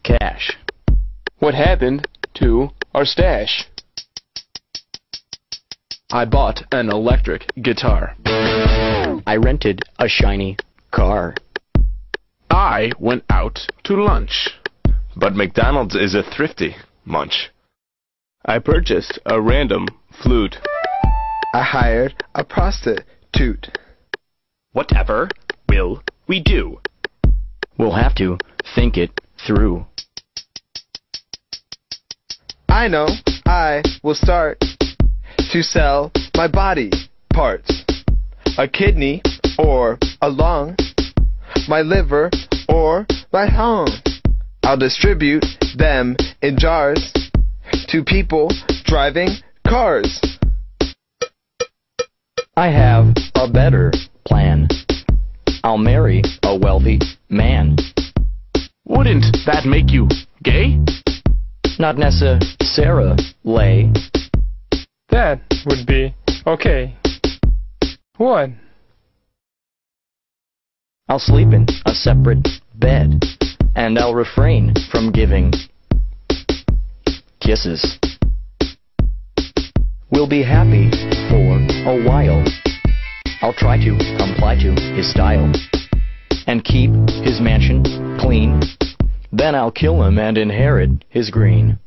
cash. What happened to our stash? I bought an electric guitar. I rented a shiny car. I went out to lunch. But McDonald's is a thrifty munch. I purchased a random flute. I hired a prostitute. Whatever will we do? We'll have to think it through. I know I will start to sell my body parts. A kidney or a lung, my liver or my tongue. I'll distribute them in jars to people driving cars. I have a better plan. I'll marry a wealthy man. Wouldn't that make you gay? Not necessarily. That would be okay. What? I'll sleep in a separate bed, and I'll refrain from giving kisses. We'll be happy for a while. I'll try to comply to his style and keep his mansion clean. Then I'll kill him and inherit his green.